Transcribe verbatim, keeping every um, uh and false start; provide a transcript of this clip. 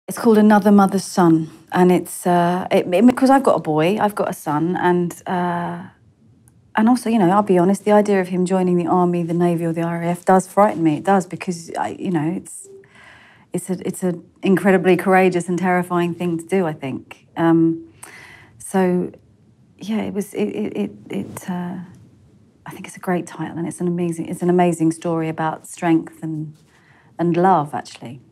It's called Another Mother's Son, and it's uh, it, it, because I've got a boy, I've got a son, and uh, and also, you know, I'll be honest, the idea of him joining the army, the navy, or the R A F does frighten me. It does, because I, you know, it's it's a it's an incredibly courageous and terrifying thing to do, I think. Um, so, yeah, it was it it it. it uh, I think it's a great title, and it's an amazing it's an amazing story about strength and and love, actually.